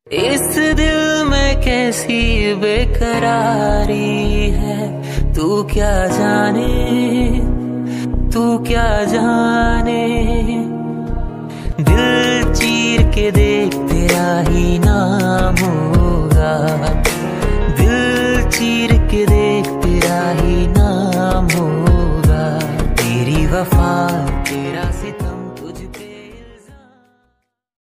इस दिल में कैसी बेकरारी है, तू क्या जाने, तू क्या जाने। दिल चीर के देख तेरा ही नाम